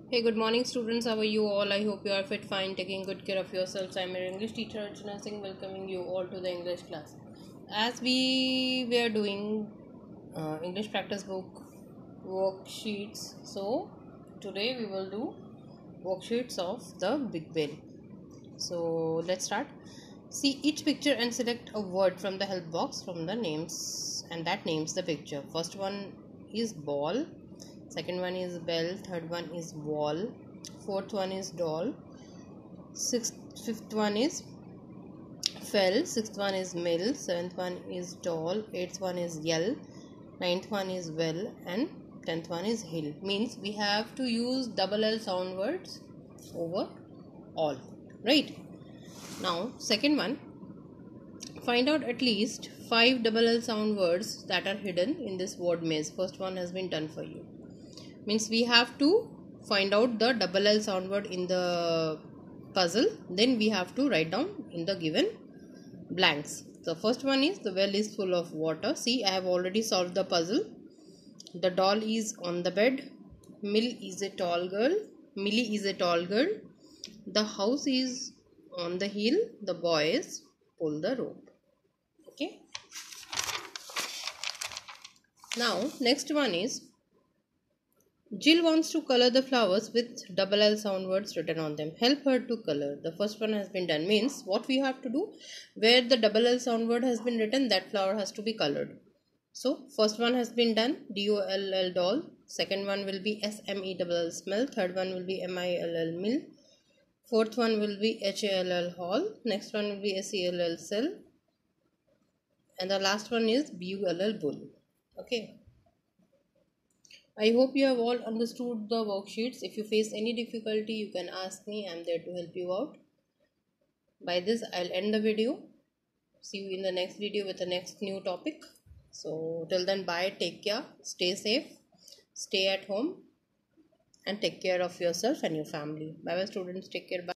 Hey, good morning, students. How are you all? I hope you are fit, fine, taking good care of yourselves. I'm your English teacher, Archana Singh, welcoming you all to the English class. As we were doing English practice book worksheets, so today we will do worksheets of the Big Whale. So let's start. See each picture and select a word from the help box from the names and that names the picture. First one is ball, second one is bell, third one is wall, fourth one is doll, fifth one is fell, sixth one is mill, seventh one is doll, eighth one is yell, ninth one is well, and 10th one is hill. Means we have to use double L sound words over all, right? Now second one, find out at least 5 double L sound words that are hidden in this word maze. First one has been done for you. Means we have to find out the double L sound word in the puzzle. Then we have to write down in the given blanks. The first one is the well is full of water. See, I have already solved the puzzle. The doll is on the bed. Mill is a tall girl. Millie is a tall girl. The house is on the hill. The boys pull the rope. Okay. Now next one is Jill wants to color the flowers with double L sound words written on them. Help her to color. The first one has been done. Means what we have to do, where the double L sound word has been written, that flower has to be colored. So first one has been done, DOLL doll. Second one will be SMELL smell. Third one will be MILL mill. Fourth one will be HALL hall. Next one will be SELL cell. And the last one is BULL bull. Okay. I hope you have all understood the worksheets. If you face any difficulty, you can ask me. I am there to help you out. By this, I'll end the video. See you in the next video with the next new topic. So till then, bye. Take care. Stay safe. Stay at home. And take care of yourself and your family. Bye bye, students. Take care. Bye.